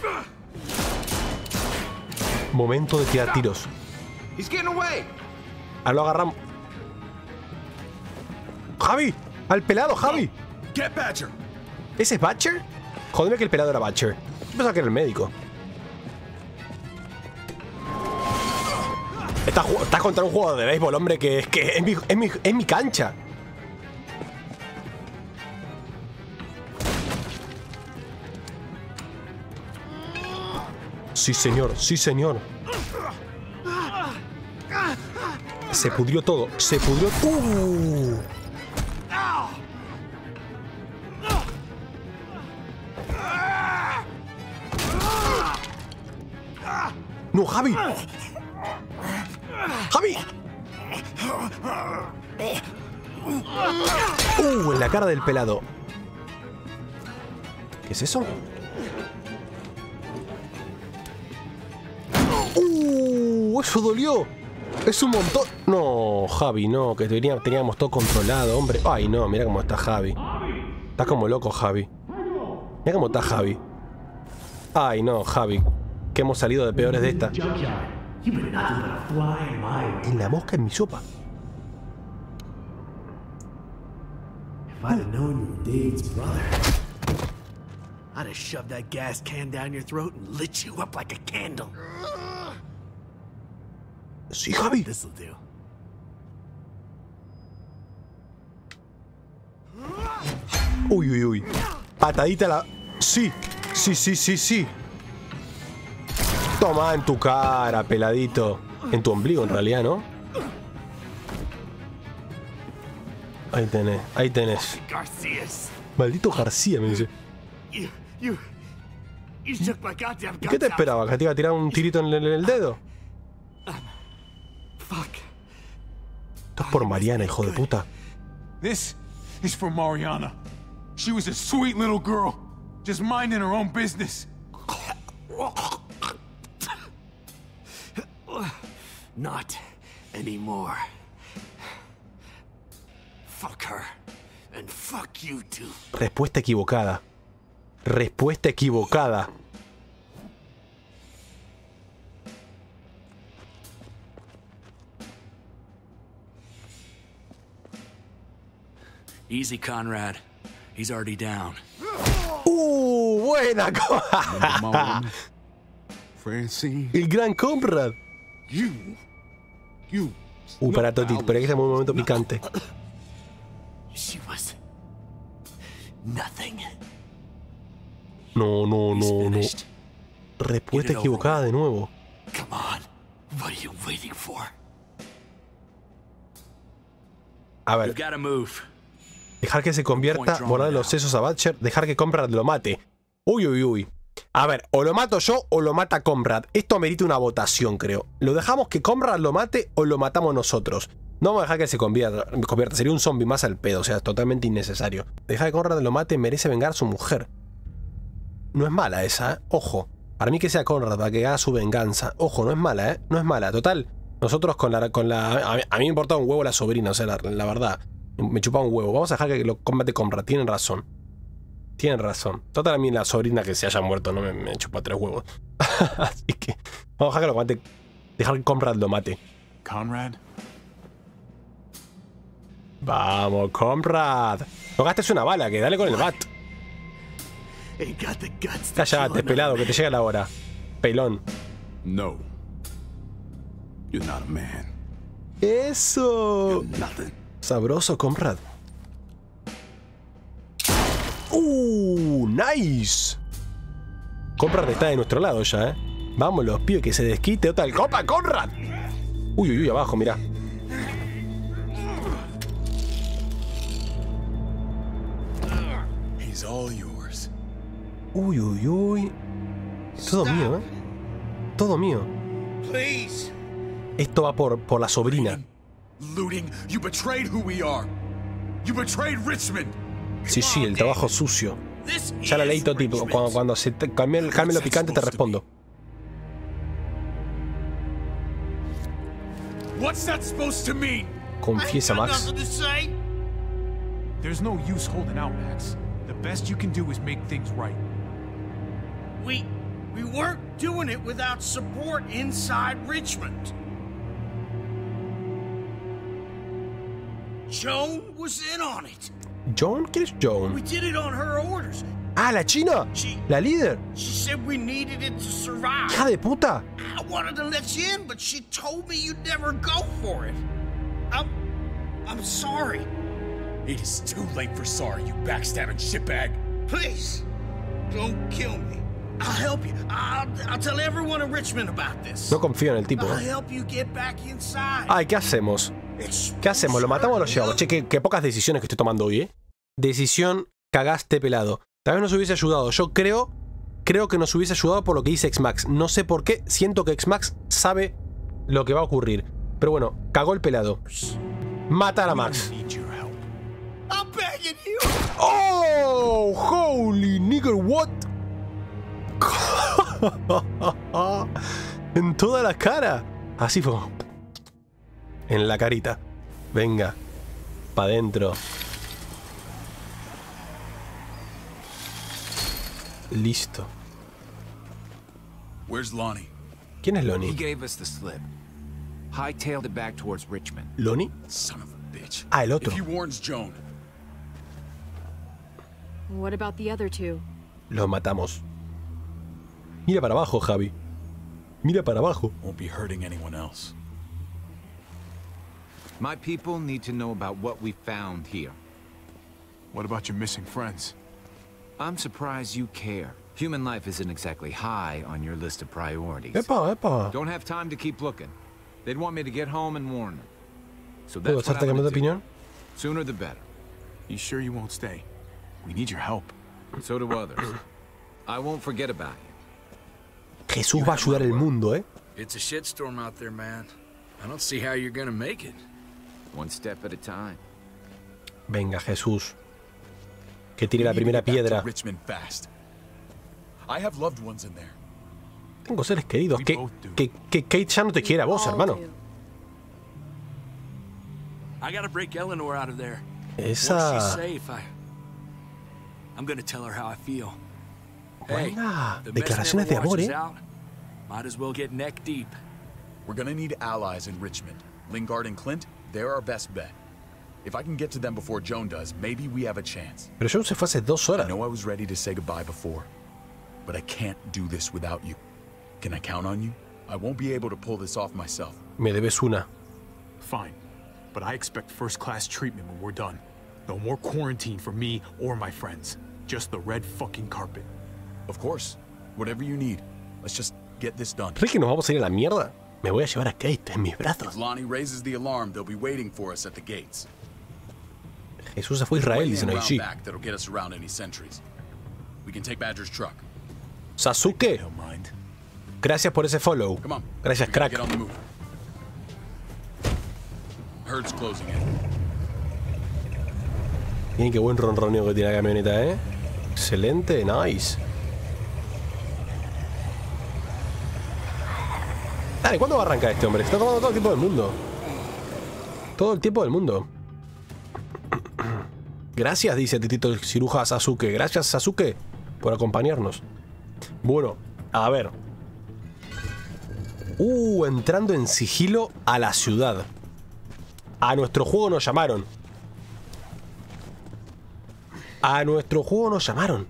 [SPEAKER 1] Momento de tirar tiros.
[SPEAKER 6] He's getting away.
[SPEAKER 1] Ahora lo agarramos. ¡Javi! ¡Al pelado, Javi!
[SPEAKER 3] Get Badger!
[SPEAKER 1] ¿Ese es Butcher? Jódeme que el pelado era Butcher. Yo pensaba que era el médico. Estás contra un juego de béisbol, hombre, que es mi cancha. Sí, señor, sí, señor. Se pudrió todo, se pudrió. ¡No, Javi! ¡Javi! En la cara del pelado. ¿Qué es eso? ¡Eso dolió! ¡Es un montón! No, Javi, no, que teníamos todo controlado, hombre. Ay, no, mira cómo está Javi. Estás como loco, Javi. Mira cómo está Javi. Ay, no, Javi. Que hemos salido de peores de esta. En la mosca en mi sopa.
[SPEAKER 9] If I'd have known you were Dave's brother, I'd have shoved that gas can down your throat and lit you up like a candle.
[SPEAKER 1] Sí, Javi.
[SPEAKER 9] This'll do.
[SPEAKER 1] Uy, uy, uy. Patadita a la... Sí, sí, sí, sí, sí. Toma en tu cara, peladito. En tu ombligo, en realidad, ¿no? Ahí tenés, ahí tenés. Maldito García, me dice. ¿Qué te esperaba? ¿Que te iba a tirar un tirito en el dedo? Esto es por Mariana, hijo de puta.
[SPEAKER 4] This is for Mariana. She was a sweet little girl, just minding her own business.
[SPEAKER 9] Not anymore. Fuck her. And fuck you too.
[SPEAKER 1] Respuesta equivocada. Respuesta equivocada.
[SPEAKER 2] Easy, Conrad. He's already down.
[SPEAKER 1] Buena cosa.
[SPEAKER 8] Francine.
[SPEAKER 1] El gran Conrad.
[SPEAKER 8] You.
[SPEAKER 1] Para Totito, pero aquí estamos en un momento picante.
[SPEAKER 9] She was nothing.
[SPEAKER 1] No. Respuesta equivocada de nuevo.
[SPEAKER 9] Come on. What are you waiting for?
[SPEAKER 1] A ver. Dejar que se convierta, borrar los sesos a Butcher, dejar que Conrad lo mate. Uy. A ver, o lo mato yo o lo mata Conrad. Esto amerita una votación, creo. ¿Lo dejamos que Conrad lo mate o lo matamos nosotros? No vamos a dejar que se convierta. Sería un zombie más al pedo, o sea, totalmente innecesario. Dejar que Conrad lo mate, merece vengar a su mujer. No es mala esa, ¿eh? Ojo. Para mí que sea Conrad, para que haga su venganza. Ojo, no es mala, ¿eh? No es mala. Total, nosotros con la... A mí me importaba un huevo la sobrina, o sea, la verdad. Me chupaba un huevo. Vamos a dejar que lo combate Conrad. Tienen razón. Total, a mí la sobrina que se haya muerto no me chupa 3 huevos. Así que vamos a dejar que lo mate. Dejar que Conrad lo mate.
[SPEAKER 4] Conrad.
[SPEAKER 1] Vamos, Conrad. No gastes una bala, que dale con el bat. Cállate, pelado, que te llega la hora. Pelón.
[SPEAKER 8] No. You're not a man.
[SPEAKER 1] Eso.
[SPEAKER 8] You're nothing.
[SPEAKER 1] Sabroso, Conrad. Nice. Conrad está de nuestro lado ya, Vamos, los pibes, que se desquite otra el copa, Conrad. Uy, abajo, mirá.
[SPEAKER 3] He's all yours.
[SPEAKER 1] Uy. Todo mío, Todo mío.
[SPEAKER 10] Please.
[SPEAKER 1] Esto va por la sobrina.
[SPEAKER 3] Looting, you betrayed who we are. You betrayed Richmond.
[SPEAKER 1] Sí, el trabajo sucio. Ya la leí, Toti. Cuando se calme lo picante te respondo.
[SPEAKER 3] What's that supposed to mean?
[SPEAKER 1] Confiesa, Max.
[SPEAKER 4] There's no use holding out, Max. The best you can do is make things right.
[SPEAKER 10] We weren't doing it without support inside Richmond. Joan was in on it.
[SPEAKER 1] ¿Joan? ¿Quién es Joan?
[SPEAKER 10] We did it on her orders.
[SPEAKER 1] Ah, la china. La líder.
[SPEAKER 10] She said we needed it to survive.
[SPEAKER 1] ¡Hija de puta!
[SPEAKER 10] I wanted to let you in, but she told me you'd never go for it. I'm sorry.
[SPEAKER 3] It is too late for sorry, you backstabbing shitbag.
[SPEAKER 10] Please, don't kill me. I'll help you. I'll tell everyone in Richmond about this.
[SPEAKER 1] No confío en el tipo.
[SPEAKER 10] I'll help you get back inside.
[SPEAKER 1] Ay, ¿qué hacemos? ¿Qué hacemos? ¿Lo matamos o lo llevamos? Che, qué pocas decisiones que estoy tomando hoy, Decisión, cagaste, pelado. Tal vez nos hubiese ayudado. Yo creo que nos hubiese ayudado por lo que dice X-Max. No sé por qué. Siento que X-Max sabe lo que va a ocurrir. Pero bueno, cagó el pelado. Matar a Max. ¡Oh! ¡Holy nigger, what! En toda la cara. Así fue. En la carita. Venga. Pa' adentro. Listo.
[SPEAKER 3] Where's Lonnie?
[SPEAKER 1] ¿Quién es Lonnie?
[SPEAKER 6] He gave us the slip. Hightailed it back towards Richmond.
[SPEAKER 1] ¿Lonnie?
[SPEAKER 3] Son of a bitch.
[SPEAKER 1] Ah, el otro.
[SPEAKER 3] If he warns Joan,
[SPEAKER 5] What about the other two?
[SPEAKER 1] Los matamos. Mira para abajo, Javi. Mira para abajo.
[SPEAKER 3] Won't be hurting anyone else.
[SPEAKER 6] My people need to know about what we found here.
[SPEAKER 4] What about your missing friends?
[SPEAKER 6] I'm surprised you care. Human life isn't exactly high on your list of priorities.
[SPEAKER 1] Epa, epa.
[SPEAKER 6] Don't have time to keep looking. They'd want me to get home and warn them. So
[SPEAKER 1] ¿Puedo
[SPEAKER 6] that's what
[SPEAKER 1] hacerte
[SPEAKER 6] I'm
[SPEAKER 1] cambiar de
[SPEAKER 6] gonna do.
[SPEAKER 1] opinión?
[SPEAKER 6] Sooner the better.
[SPEAKER 4] You sure you won't stay? We need your help.
[SPEAKER 6] So do others. I won't forget about you.
[SPEAKER 1] Jesús va a ayudar al mundo, ¿eh?
[SPEAKER 2] It's a shitstorm out there, man. I don't see how you're gonna make it.
[SPEAKER 6] One step at a time.
[SPEAKER 1] Venga, Jesús. Que tire
[SPEAKER 3] We
[SPEAKER 1] la
[SPEAKER 3] need to
[SPEAKER 1] primera
[SPEAKER 3] get back to
[SPEAKER 1] piedra.
[SPEAKER 3] Richmond fast. I have loved ones in there.
[SPEAKER 1] Tengo seres queridos. Que Kate ya no te quiere a vos,
[SPEAKER 5] All
[SPEAKER 1] hermano.
[SPEAKER 5] do.
[SPEAKER 9] I gotta break Eleanor out of there. Once she's
[SPEAKER 1] Esa...
[SPEAKER 9] safe, I'm gonna tell her how I feel.
[SPEAKER 1] Buena.
[SPEAKER 9] The
[SPEAKER 1] Declaraciones de
[SPEAKER 9] mess never
[SPEAKER 1] amor,
[SPEAKER 9] washes
[SPEAKER 1] ¿eh?
[SPEAKER 9] out. Might as well get neck deep.
[SPEAKER 3] We're gonna need allies in Richmond. Lingard and Clint, they're our best bet. If I can get to them before Joan does, maybe we have a chance.
[SPEAKER 1] Pero Joan se fue hace 2
[SPEAKER 3] I
[SPEAKER 1] horas.
[SPEAKER 3] know I was ready to say goodbye before, but I can't do this without you. Can I count on you? I won't be able to pull this off myself.
[SPEAKER 1] Me debes una.
[SPEAKER 4] Fine. But I expect first-class treatment when we're done. No more quarantine for me or my friends. Just the red fucking carpet.
[SPEAKER 3] Of course. Whatever you need. Let's just get this done.
[SPEAKER 1] ¿Crees que nos vamos a ir a la mierda? Me voy a llevar a Kate en mis brazos.
[SPEAKER 3] If Lonnie raises the alarm, they'll be waiting for us at the gates.
[SPEAKER 1] Jesús se fue a Israel, dicen ahí.
[SPEAKER 3] Round
[SPEAKER 1] Sí.
[SPEAKER 3] back that'll get us around any sentries. We can take Badger's truck.
[SPEAKER 1] Sasuke,
[SPEAKER 4] Don't mind.
[SPEAKER 1] gracias por ese follow.
[SPEAKER 3] Come on.
[SPEAKER 1] Gracias,
[SPEAKER 3] We gotta
[SPEAKER 1] crack.
[SPEAKER 3] Get on the move. Herd's closing in.
[SPEAKER 1] Miren qué buen ronroneo que tiene la camioneta, ¿eh? Excelente, nice. Dale, ¿cuándo va a arrancar este hombre? Está tomando todo el tiempo del mundo. Todo el tiempo del mundo. Gracias, dice Titito Ciruja Sasuke. Gracias, Sasuke, por acompañarnos. Bueno, a ver. Entrando en sigilo a la ciudad. A nuestro juego nos llamaron. A nuestro juego nos llamaron.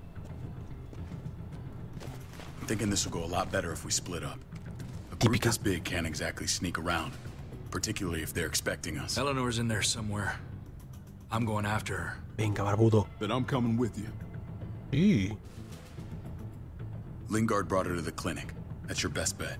[SPEAKER 3] I'm thinking this will go a lot better if we split up. A group this big can't exactly sneak around, particularly if they're expecting us.
[SPEAKER 2] Eleanor's in there somewhere. I'm going after her.
[SPEAKER 1] Venga, barbudo.
[SPEAKER 4] Then I'm coming with you.
[SPEAKER 1] Sí.
[SPEAKER 3] Lingard brought her to the clinic. That's your best bet.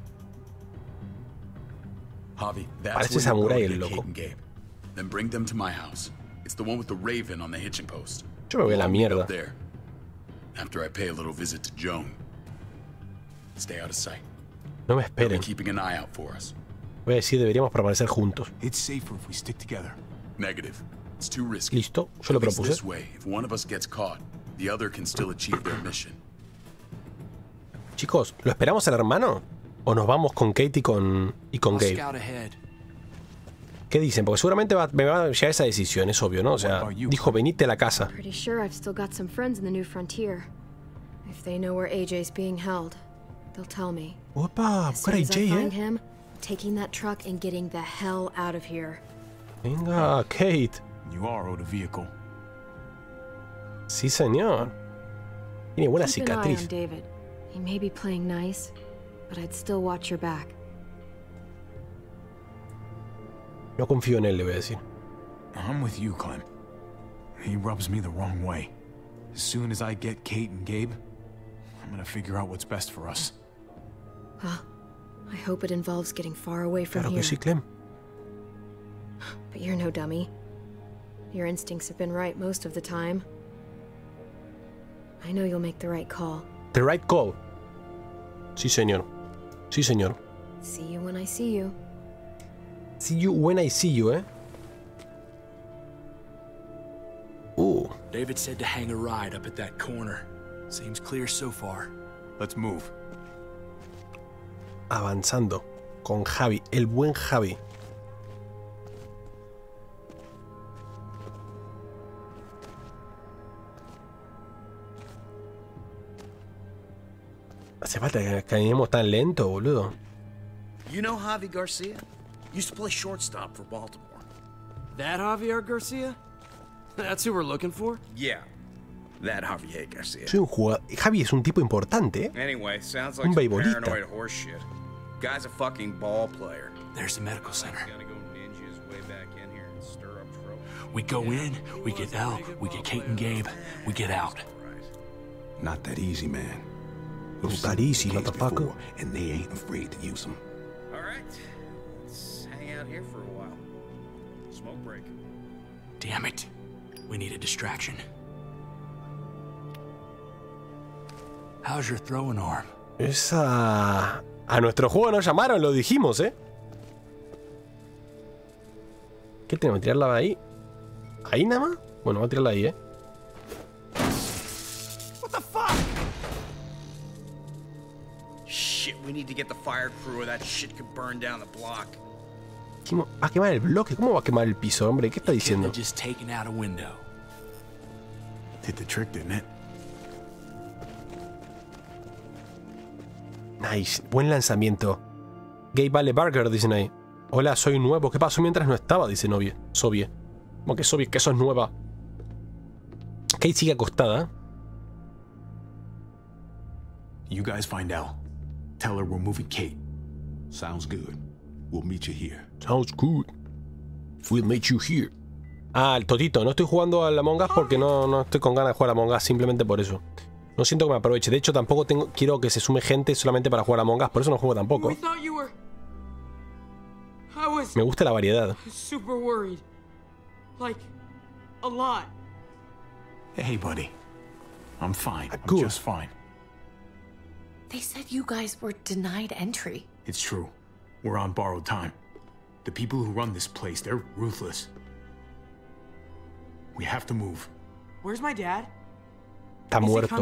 [SPEAKER 3] Javi, that's
[SPEAKER 1] Parece
[SPEAKER 3] where you go
[SPEAKER 1] samurái
[SPEAKER 3] to
[SPEAKER 1] el
[SPEAKER 3] get
[SPEAKER 1] loco.
[SPEAKER 3] Kate and Gabe. Then bring them to my house. It's the one with the raven on the hitching post.
[SPEAKER 1] Yo me voy a la
[SPEAKER 3] We'll meet
[SPEAKER 1] mierda.
[SPEAKER 3] up there. After I pay a little visit to Joan. Stay out of sight.
[SPEAKER 1] No me
[SPEAKER 3] They'll be
[SPEAKER 1] esperen.
[SPEAKER 3] keeping an eye out for us.
[SPEAKER 1] Voy a decir, deberíamos permanecer juntos.
[SPEAKER 4] It's safer if we stick together.
[SPEAKER 3] Negative. It's too risky.
[SPEAKER 1] Listo, yo lo
[SPEAKER 3] At least
[SPEAKER 1] propuse.
[SPEAKER 3] this way, if one of us gets caught, the other can still achieve their mission.
[SPEAKER 1] Chicos, ¿lo esperamos al hermano? ¿O nos vamos con Kate y con
[SPEAKER 9] I'll
[SPEAKER 1] Gabe?
[SPEAKER 9] scout ahead.
[SPEAKER 1] ¿Qué dicen? Porque seguramente me va a llegar esa decisión, es obvio, ¿no? O sea, dijo, venite a la casa.
[SPEAKER 5] Pretty sure I've still got some friends in the New Frontier. If they know where AJ's being held, they'll tell me.
[SPEAKER 1] Opa,
[SPEAKER 5] As
[SPEAKER 1] buscar
[SPEAKER 5] soon
[SPEAKER 1] a
[SPEAKER 5] as I
[SPEAKER 1] AJ,
[SPEAKER 5] find
[SPEAKER 1] ¿eh?
[SPEAKER 5] him, taking that truck and getting the hell out of here.
[SPEAKER 1] Venga, Kate.
[SPEAKER 4] You are owed a vehicle.
[SPEAKER 1] Sí, señor. Tiene buena
[SPEAKER 5] Keep an eye on
[SPEAKER 1] cicatriz.
[SPEAKER 5] David. He may be playing nice, but I'd still watch your back.
[SPEAKER 1] No confío en él, le voy a decir.
[SPEAKER 4] I'm with you, Clem. He rubs me the wrong way. As soon as I get Kate and Gabe, I'm gonna figure out what's best for us.
[SPEAKER 5] Well, I hope it involves getting far away from
[SPEAKER 1] Claro
[SPEAKER 5] here.
[SPEAKER 1] que sí, Clem.
[SPEAKER 5] But you're no dummy. Your instincts have been right most of the time. I know you'll make the right call.
[SPEAKER 1] The right call. Sí, señor. Sí, señor.
[SPEAKER 5] See you when I see you.
[SPEAKER 1] See you when I see you, ¿eh?
[SPEAKER 9] David said to hang a ride up at that corner. Seems clear so far.
[SPEAKER 4] Let's move.
[SPEAKER 1] Avanzando. Con Javi. El buen Javi. Hace falta que caminemos tan lento, boludo.
[SPEAKER 10] You know Javi Garcia? Used to play shortstop for Baltimore.
[SPEAKER 9] That Javier Garcia? That's who we're looking for?
[SPEAKER 10] Yeah. That Javier Garcia.
[SPEAKER 1] Soy un jugador. Javi es un tipo importante, ¿eh?
[SPEAKER 10] Anyway, sounds
[SPEAKER 1] Un
[SPEAKER 10] like some
[SPEAKER 1] beisbolista.
[SPEAKER 10] paranoid horse shit. Guy's a fucking ball player.
[SPEAKER 9] There's the medical center.
[SPEAKER 10] Gonna go ninja his way back in here and stir up trouble.
[SPEAKER 9] We go in, we get Elle, we get Kate and Gabe, we get out.
[SPEAKER 11] Not that easy, man.
[SPEAKER 1] Not that easy, motherfucker.
[SPEAKER 11] And they ain't afraid to use them.
[SPEAKER 10] All right, let's hang out here for a while. Smoke break.
[SPEAKER 9] Damn it. We need a distraction. How's your throwing arm?
[SPEAKER 1] Esa... A nuestro juego nos llamaron, lo dijimos, ¿eh? ¿Qué tenemos que tirarla ahí? ¿Ahí nada más? Bueno, voy a tirarla ahí, ¿eh?
[SPEAKER 10] What the fuck? Shit, we need to get the fire crew or that shit could burn down the block.
[SPEAKER 1] Va a quemar el bloque. ¿Cómo va a quemar el piso, hombre? ¿Qué está diciendo?
[SPEAKER 9] Just taken out a window.
[SPEAKER 4] Did the trick, didn't it?
[SPEAKER 1] Nice. Buen lanzamiento. Gabe Vale Barker, dicen ahí. Hola, soy nuevo. ¿Qué pasó mientras no estaba? Dice Sovie. ¿Cómo que Sovie? Que eso es nueva. Kate sigue acostada.
[SPEAKER 4] You guys find out. Tell her we're moving Kate.
[SPEAKER 11] Sounds good. We'll meet you here.
[SPEAKER 1] Sounds good. We'll meet you here. Ah, el Totito. No estoy jugando al Among Us porque no estoy con ganas de jugar al Among Us. Simplemente por eso. No siento que me aproveche. De hecho, tampoco quiero que se sume gente solamente para jugar a Among Us. Por eso no juego tampoco. Me gusta la variedad.
[SPEAKER 12] Super worried. Like, a lot.
[SPEAKER 4] Hey, buddy. I'm fine. I'm
[SPEAKER 1] Good.
[SPEAKER 4] just fine.
[SPEAKER 5] They said you guys were denied entry.
[SPEAKER 4] It's true. We're on borrowed time. The people who run this place, they're ruthless. We have to move.
[SPEAKER 12] Where's my dad?
[SPEAKER 1] Está muerto.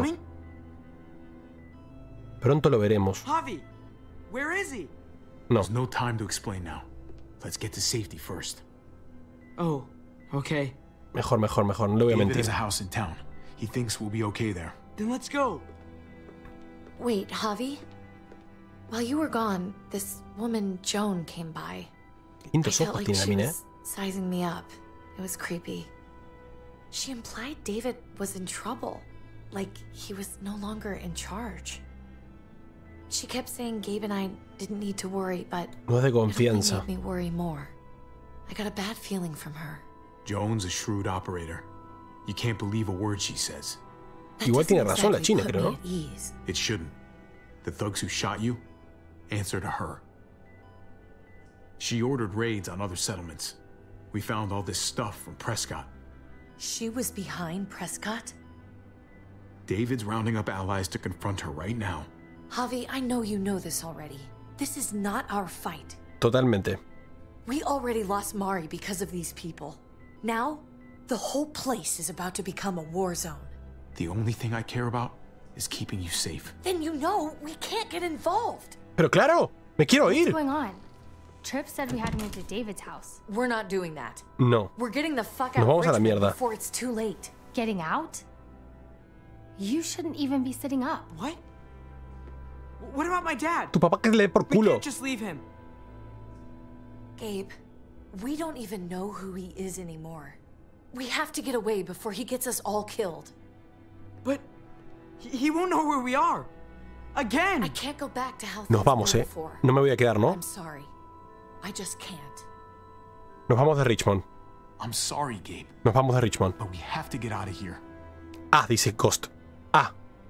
[SPEAKER 1] Pronto lo veremos.
[SPEAKER 12] Javi, where is he?
[SPEAKER 1] No.
[SPEAKER 4] There's no time to explain now. Let's get to safety first.
[SPEAKER 12] Oh, okay.
[SPEAKER 1] Mejor. No le voy a
[SPEAKER 4] David
[SPEAKER 1] mentir.
[SPEAKER 4] has a house in town. He thinks we'll be okay there.
[SPEAKER 12] Then let's go.
[SPEAKER 5] Wait, Javi? While you were gone, this woman, Joan, came by.
[SPEAKER 1] Lindos
[SPEAKER 5] I felt
[SPEAKER 1] ojos
[SPEAKER 5] like
[SPEAKER 1] tiene la
[SPEAKER 5] she
[SPEAKER 1] mina, ¿eh?
[SPEAKER 5] was sizing me up. It was creepy. She implied David was in trouble. Like he was no longer in charge. She kept saying Gabe and I didn't need to worry, but
[SPEAKER 1] No es de
[SPEAKER 5] it only
[SPEAKER 1] confianza.
[SPEAKER 5] made me worry more. I got a bad feeling from her.
[SPEAKER 4] Joan's a shrewd operator. You can't believe a word she says.
[SPEAKER 5] That
[SPEAKER 1] Igual tiene
[SPEAKER 5] doesn't
[SPEAKER 1] razón la
[SPEAKER 5] exactly
[SPEAKER 1] China,
[SPEAKER 5] put
[SPEAKER 1] creo,
[SPEAKER 5] me
[SPEAKER 1] ¿no?
[SPEAKER 5] at ease.
[SPEAKER 4] It shouldn't. The thugs who shot you answer to her. She ordered raids on other settlements. We found all this stuff from Prescott.
[SPEAKER 5] She was behind Prescott?
[SPEAKER 4] David's rounding up allies to confront her right now.
[SPEAKER 5] Javi, I know you know this already. This is not our fight.
[SPEAKER 1] Totalmente.
[SPEAKER 5] We already lost Mari because of these people. Now, the whole place is about to become a war zone.
[SPEAKER 4] The only thing I care about is keeping you safe.
[SPEAKER 5] Then you know we can't get involved.
[SPEAKER 1] Pero claro, me quiero
[SPEAKER 13] What's
[SPEAKER 1] ir.
[SPEAKER 13] going on? Tripp said we had to move to David's house.
[SPEAKER 5] We're not doing that.
[SPEAKER 1] No.
[SPEAKER 5] We're getting the fuck
[SPEAKER 1] Nos
[SPEAKER 5] out of
[SPEAKER 1] vamos a la
[SPEAKER 5] Richmond
[SPEAKER 1] mierda.
[SPEAKER 5] before it's too late.
[SPEAKER 13] Getting out? You shouldn't even be sitting up.
[SPEAKER 12] What? What about my dad?
[SPEAKER 1] Tu papá que le dé por
[SPEAKER 12] We
[SPEAKER 1] culo.
[SPEAKER 12] can't just leave him.
[SPEAKER 5] Gabe, we don't even know who he is anymore. We have to get away before he gets us all killed.
[SPEAKER 12] But he won't know where we are. Again.
[SPEAKER 5] I can't go back to how
[SPEAKER 1] Nos
[SPEAKER 5] things
[SPEAKER 1] vamos,
[SPEAKER 5] were
[SPEAKER 1] eh.
[SPEAKER 5] before.
[SPEAKER 1] No me voy a quedar, ¿no?
[SPEAKER 5] I'm sorry. I just can't.
[SPEAKER 1] Nos vamos de Richmond.
[SPEAKER 4] I'm sorry, Gabe,
[SPEAKER 1] Nos vamos de Richmond.
[SPEAKER 4] but we have to get out of here.
[SPEAKER 1] Ah, dice Ghost. Ah,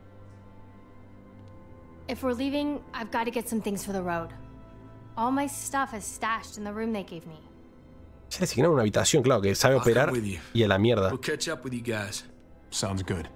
[SPEAKER 13] If we're leaving, I've got to get some things for the road. All my stuff is stashed in the room they gave me.
[SPEAKER 1] ya le asignaron una habitación, claro, que sabe
[SPEAKER 2] I'll come
[SPEAKER 1] operar
[SPEAKER 2] with you.
[SPEAKER 1] y a la mierda.
[SPEAKER 2] We'll catch up with you guys.
[SPEAKER 4] Sounds good.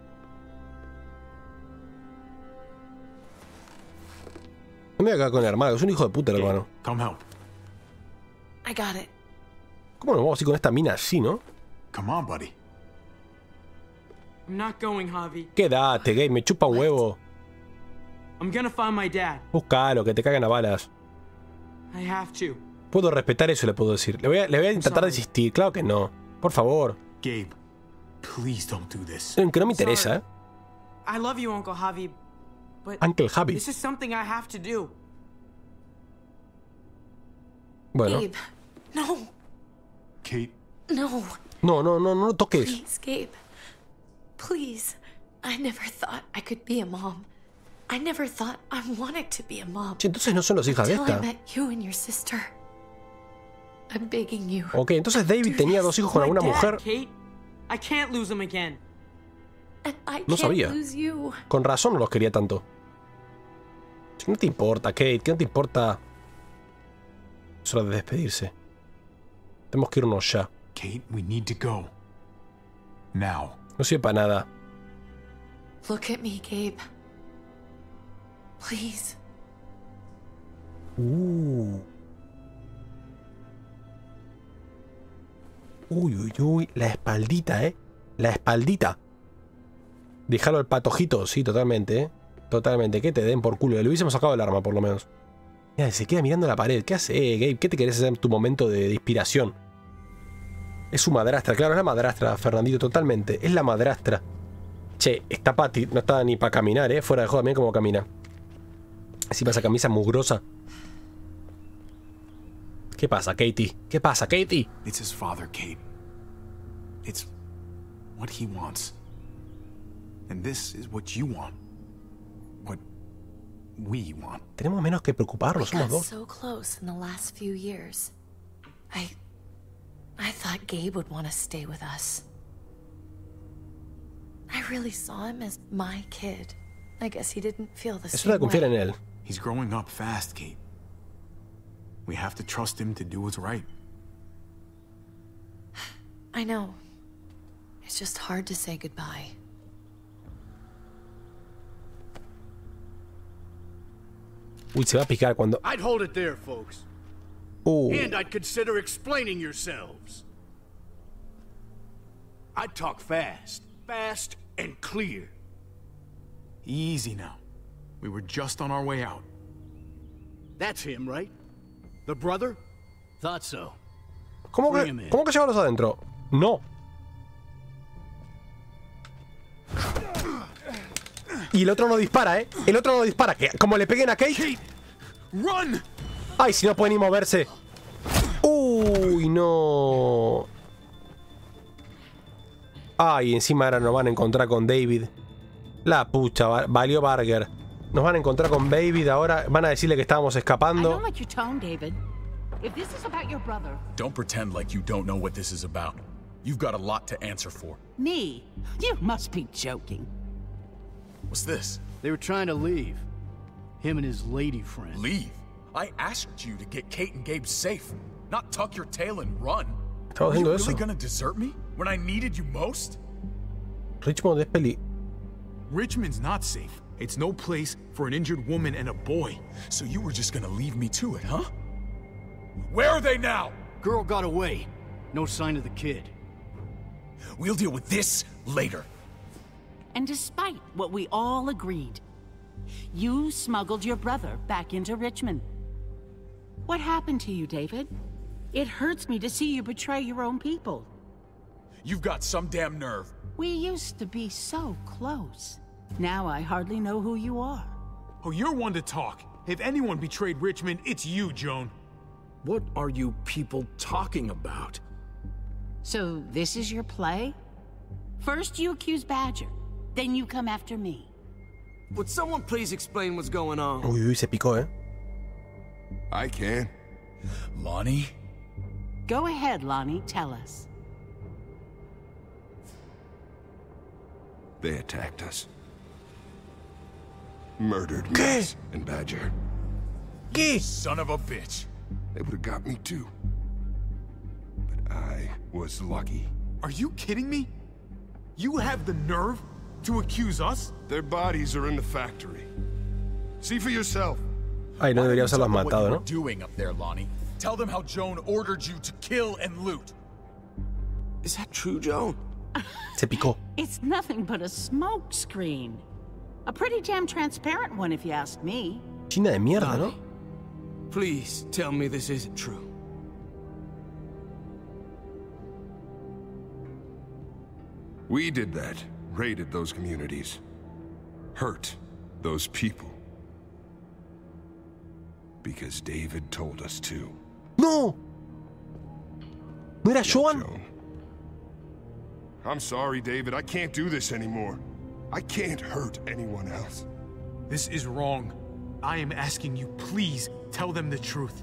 [SPEAKER 1] No me voy a quedar con el hermano, es un hijo de puta el hermano.
[SPEAKER 4] Come help.
[SPEAKER 5] I got it.
[SPEAKER 1] ¿Cómo nos vamos así con esta mina así, no?
[SPEAKER 4] Come on, buddy.
[SPEAKER 12] I'm not going, Javi.
[SPEAKER 1] Quédate, Gabe, me chupa un huevo.
[SPEAKER 12] I'm gonna find my dad.
[SPEAKER 1] Búscalo, que te cagan a balas.
[SPEAKER 12] I have to.
[SPEAKER 1] Puedo respetar eso, le puedo decir. Le voy a intentar desistir, claro que no. Por favor.
[SPEAKER 4] Gabe, please don't do this.
[SPEAKER 1] Que no me interesa, ¿eh?
[SPEAKER 12] I love you, Uncle Javi, but
[SPEAKER 1] Uncle Javi.
[SPEAKER 12] this is something I have to do.
[SPEAKER 1] Bueno.
[SPEAKER 5] Gabe, no.
[SPEAKER 4] Kate,
[SPEAKER 5] No.
[SPEAKER 1] No lo toques.
[SPEAKER 5] Please, Gabe. Please. I never thought I could be a mom. I never thought I wanted to be a mom.
[SPEAKER 1] Che, entonces no son los hijas de
[SPEAKER 5] Until I
[SPEAKER 1] esta.
[SPEAKER 5] met you and your sister. I'm begging you.
[SPEAKER 1] Ok, entonces David tenía 2 hijos con alguna mujer.
[SPEAKER 12] Kate, I can't lose him again.
[SPEAKER 5] And I
[SPEAKER 1] No
[SPEAKER 5] can't
[SPEAKER 1] sabía.
[SPEAKER 5] lose you.
[SPEAKER 1] Con razón no los quería tanto. ¿Qué no te importa, Kate? ¿Qué no te importa? Es hora de despedirse. Tenemos que irnos ya.
[SPEAKER 4] Kate, we need to go. Now.
[SPEAKER 1] No sirve para nada.
[SPEAKER 5] Look at me, Gabe. Please.
[SPEAKER 1] Uy, uy, uy. La espaldita, La espaldita. Déjalo al patojito. Sí, totalmente, Totalmente. Que te den por culo. Le hubiésemos sacado el arma, por lo menos. Mira, se queda mirando la pared. ¿Qué hace, Gabe? ¿Qué te querés hacer en tu momento de inspiración? Es su madrastra. Claro, es la madrastra, Fernandito. Totalmente. Es la madrastra. Che, esta Patty no está ni para caminar, Fuera de joda, miren cómo camina. Encima esa camisa mugrosa. ¿Qué pasa, Katie? ¿Qué pasa, Katie?
[SPEAKER 4] It's his father, Kate. It's what he wants. And this is what you want. What we want.
[SPEAKER 1] Tenemos menos que preocuparnos, somos
[SPEAKER 5] We got
[SPEAKER 1] dos.
[SPEAKER 5] so close in the last few years. I thought Gabe would want to stay with us. I really saw him as my kid. I guess he didn't feel the
[SPEAKER 1] Es hora de
[SPEAKER 5] same
[SPEAKER 1] confiar en
[SPEAKER 5] way.
[SPEAKER 1] él.
[SPEAKER 4] He's growing up fast, Kate. We have to trust him to do what's right.
[SPEAKER 5] I know. It's just hard to say goodbye.
[SPEAKER 1] Uy, se va a picar cuando...
[SPEAKER 10] I'd hold it there, folks. And I'd consider explaining yourselves. I'd talk fast. Fast and clear.
[SPEAKER 4] Easy now. We were just on our way out.
[SPEAKER 10] That's him, right? The brother? Thought so.
[SPEAKER 1] ¿Cómo que llevarlos adentro? No. Y el otro no dispara, El otro no dispara. Que como le peguen a Kate.
[SPEAKER 4] ¡Run!
[SPEAKER 1] Ay, si no puede ni moverse. Uy, no. Ay, encima ahora nos van a encontrar con David. La pucha, valió Barger. Nos van a encontrar con David ahora. Van a decirle que estábamos escapando.
[SPEAKER 14] I don't like your tone, David. If this is about your brother...
[SPEAKER 3] Don't pretend like you don't know what this is about. You've got a lot to answer for.
[SPEAKER 14] Me? You must be joking.
[SPEAKER 3] What's this?
[SPEAKER 10] They were trying to leave. Him and his lady friend.
[SPEAKER 3] Leave? I asked you to get Kate and Gabe safe, not tuck your tail and run.
[SPEAKER 1] Estaba
[SPEAKER 3] Are you
[SPEAKER 1] haciendo
[SPEAKER 3] really
[SPEAKER 1] eso.
[SPEAKER 3] gonna desert me when I needed you most?
[SPEAKER 1] Richmond es peli.
[SPEAKER 4] Richmond's not safe. It's no place for an injured woman and a boy.
[SPEAKER 3] So you were just gonna leave me to it, huh? Where are they now?
[SPEAKER 10] Girl got away. No sign of the kid.
[SPEAKER 3] We'll deal with this later.
[SPEAKER 14] And despite what we all agreed, you smuggled your brother back into Richmond. What happened to you, David? It hurts me to see you betray your own people.
[SPEAKER 3] You've got some damn nerve.
[SPEAKER 14] We used to be so close. Now I hardly know who you are.
[SPEAKER 4] Oh, you're one to talk. If anyone betrayed Richmond, it's you, Joan.
[SPEAKER 9] What are you people talking about?
[SPEAKER 14] So this is your play? First you accuse Badger, then you come after me.
[SPEAKER 9] Would someone please explain what's going on?
[SPEAKER 1] Uy, uy, se picó,
[SPEAKER 8] I can.
[SPEAKER 3] Lonnie?
[SPEAKER 14] Go ahead, Lonnie, tell us.
[SPEAKER 8] They attacked us. Murdered Max and Badger.
[SPEAKER 3] You son of a bitch.
[SPEAKER 8] They would have got me too. But I was lucky.
[SPEAKER 4] Are you kidding me? You have the nerve to accuse us?
[SPEAKER 8] Their bodies are in the factory. See for yourself.
[SPEAKER 1] Ay, no deberíamos haberlos
[SPEAKER 3] What
[SPEAKER 1] matado,
[SPEAKER 3] you
[SPEAKER 1] ¿no?
[SPEAKER 3] were doing up there, Lonnie. Tell them how Joan ordered you to kill and loot.
[SPEAKER 9] Is that true, Joan?
[SPEAKER 1] Se picó.
[SPEAKER 14] It's nothing but a smoke screen. A pretty damn transparent one, if you ask me.
[SPEAKER 1] China de mierda, ¿no?
[SPEAKER 9] Please tell me this isn't true.
[SPEAKER 8] We did that. Raided those communities. Hurt those people. Because David told us to.
[SPEAKER 1] ¡No! ¿No era Joan?
[SPEAKER 8] I'm sorry, David. I can't do this anymore. I can't hurt anyone else.
[SPEAKER 4] This is wrong. I am asking you, please, tell them the truth.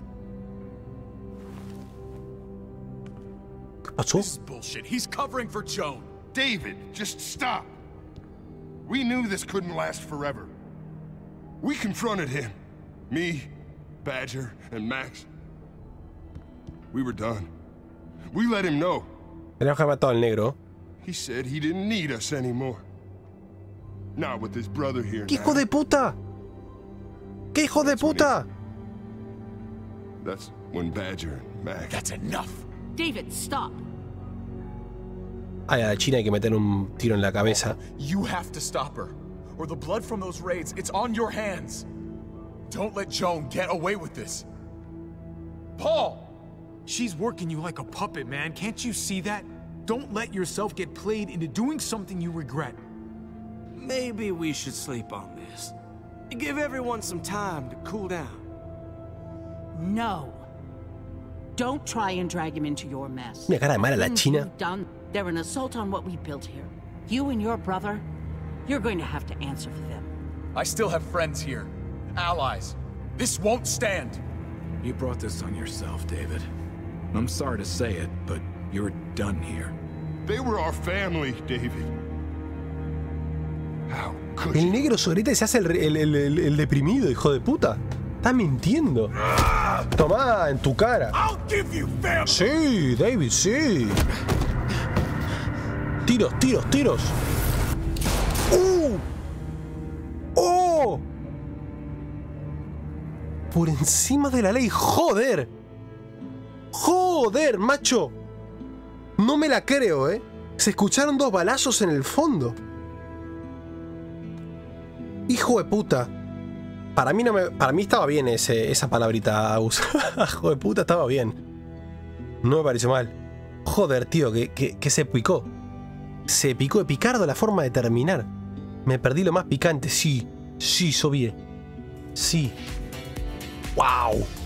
[SPEAKER 3] This is bullshit. He's covering for Joan.
[SPEAKER 8] David, just stop. We knew this couldn't last forever. We confronted him. Me, Badger, and Max. We were done. We let him know.
[SPEAKER 1] Tenemos que haber matado al negro.
[SPEAKER 8] He said he didn't need us anymore. Not with his brother here.
[SPEAKER 1] ¿Qué hijo de puta? ¿Qué hijo de puta?
[SPEAKER 8] That's when Badger and Max.
[SPEAKER 3] That's enough.
[SPEAKER 14] David, stop.
[SPEAKER 1] Ay, a la China hay que meter un tiro en la cabeza.
[SPEAKER 3] You have to stop her, or the blood from those raids, it's on your hands. Don't let Joan get away with this. Paul!
[SPEAKER 4] She's working you like a puppet, man. Can't you see that? Don't let yourself get played into doing something you regret.
[SPEAKER 9] Maybe we should sleep on this. Give everyone some time to cool down.
[SPEAKER 14] No. Don't try and drag him into your mess.
[SPEAKER 1] Una cara de mala la China.
[SPEAKER 14] They're an assault on what we built here. You and your brother, you're going to have to answer for them.
[SPEAKER 3] I still have friends here. Allies. This won't stand.
[SPEAKER 11] You brought this on yourself, David. I'm sorry to say it, but you're done here.
[SPEAKER 8] They were our family, David. How could
[SPEAKER 1] El negro sobrita y se hace el deprimido, hijo de puta. Estás mintiendo. Tomá, en tu cara. Sí, David, sí. Tiros, tiros, tiros. ¡Oh! Por encima de la ley, joder. Joder, macho. No me la creo, ¿eh? Se escucharon 2 balazos en el fondo. Hijo de puta. Para mí estaba bien esa palabrita usada. Hijo de puta, estaba bien. No me pareció mal. Joder, tío, que se picó. Se picó de picardo la forma de terminar. Me perdí lo más picante. Sí, sí, Soviet. Sí. ¡Wow!